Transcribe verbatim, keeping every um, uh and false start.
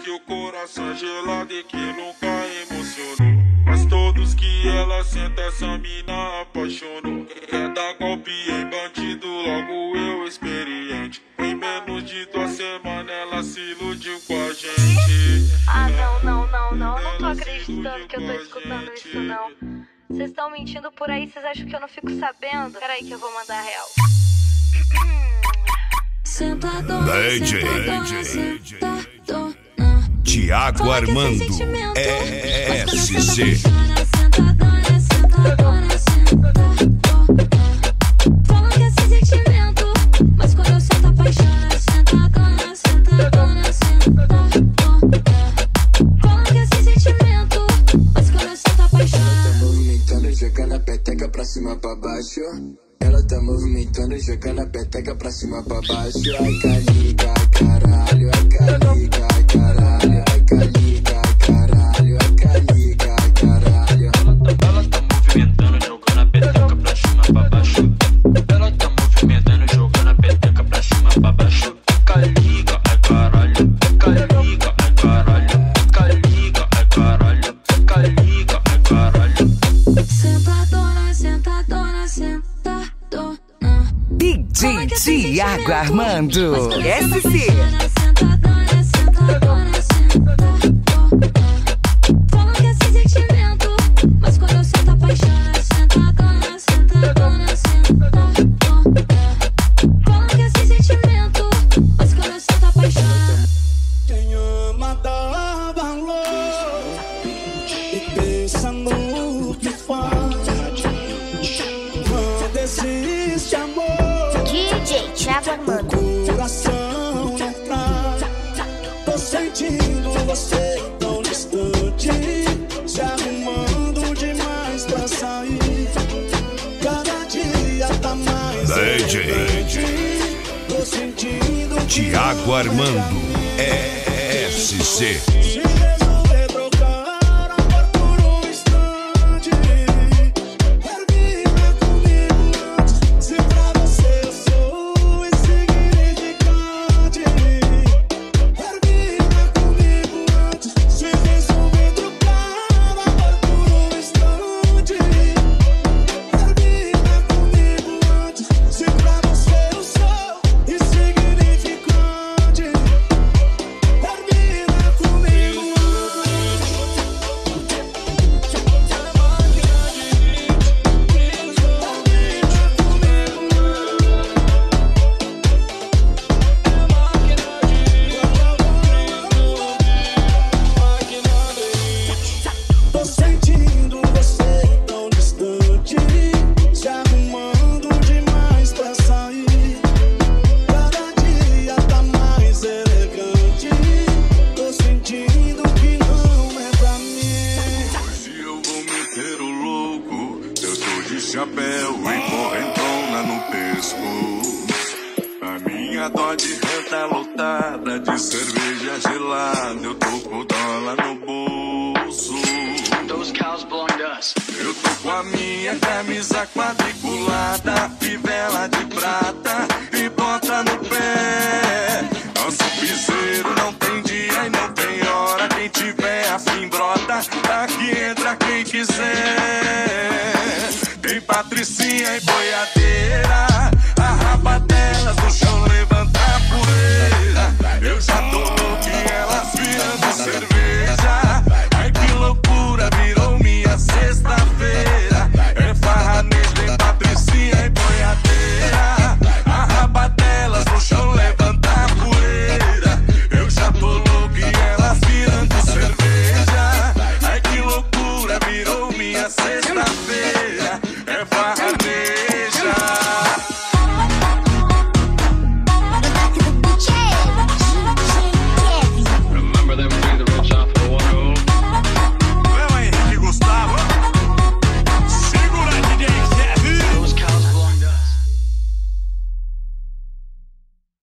o coração gelado e que nunca emocionou. Mas todos que ela senta, essa mina apaixonou. Quer dar golpe em bandido, logo eu experiente. Em menos de duas semanas ela se iludiu com a gente. Ah, não, não, não, não, eu não tô acreditando que eu tô escutando isso, não. Vocês estão mentindo por aí, vocês acham que eu não fico sabendo? Peraí que eu vou mandar a real. D J Thiago Armando S C. Falam que é sem sentimento, mas quando eu sento a paixão é sentadona, sentadona, sentadona. Falam que é sem sentimento, mas quando eu sento a paixão. Ela tá movimentando, jogando a peteca pra cima pra baixo. Ela tá movimentando, jogando a peteca pra cima pra baixo. Ai caliga, ai caralho, ai caliga, ai caralho, ai caliga, ai caralho, ai caliga, ai caralho. Ela tá movimentando, jogando a peteca pra cima pra baixo. Ela tá movimentando, jogando a peteca pra cima pra baixo. Caliga, ai caralho, caliga, ai caralho, caliga, ai caralho, caliga, ai caralho. Sentadona, sentadona, sentadona. D J Thiago Armando S C. Sentadona, sentadona, sentadona. Falam que é sem sentimento, mas quando eu sento a paixão é sentadona, sentadona, sentadona. Falam que é sem sentimento, mas quando eu sento a paixão. Quem ama dá valor e pensa no que faz. Não desiste, amor. D J Thiago Armando. Coração não traz. Tô sentindo você tão distante, se arrumando demais pra sair. Cada dia tá mais D J Tô sentindo Thiago Armando S C. se resolver trocar amor por um instante, termina comigo antes. Se pra você eu sou insignificante, termina comigo antes. Se resolver trocar amor por um instante, termina comigo antes. Se pra você eu sou insignificante, termina comigo antes. Tô sentindo você tão distante, se arrumando demais pra sair. Cada dia tá mais elegante. Tô sentindo que não é pra mim. Se eu vou meter o louco, eu tô de chapéu e correntona no pescoço. A minha dose tá lotada de cerveja gelada. Eu tô com dólar no bolso. Those cows blowing dust. Eu tô com a minha camisa quadriculada, fivela de prata e bota no pé. Nosso piseiro não tem dia e não tem hora. Quem tiver afim brota, aqui entra quem quiser. Tem patricinha e boiadeira, a raba delas no chão levanta a poeira. Eu já tô louco e elas virando cerveja. Ai que loucura, virou minha sexta-feira. É farra neles, tem patricinha e boiadeira, a raba delas no chão levanta a poeira. Eu já tô louco e elas virando cerveja. Ai que loucura, virou minha sexta-feira. É farra neles.